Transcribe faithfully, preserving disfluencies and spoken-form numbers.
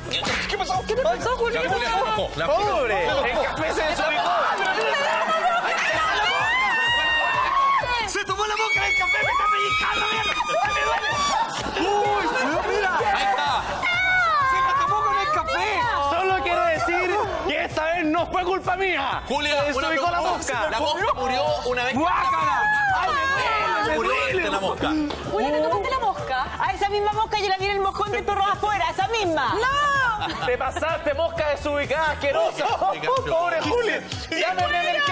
¿Qué pasó? ¿Qué te pasó, Juli? ¿Qué pasó? ¡Pobre! El café se desubicó. ¡Se tomó la boca del café! ¡Me está pellizcando! ¡Me duele! ¡Uy! ¡Mira! ¡Ahí está! ¡Se la tomó con el café! Solo quiero decir que esta vez no fue culpa mía. Julia, se desubicó la mosca. La mosca murió una vez. ¡Guácala! ¡Ay, me duele! Murió ¡Me duele! la mosca. Julia, ¿te tomaste la mosca? A esa misma mosca yo la vi en el mojón de perros afuera, esa misma. ¡No! Te pasaste, mosca desubicada, asquerosa. ¡Pobre Julia! ¡Llámame al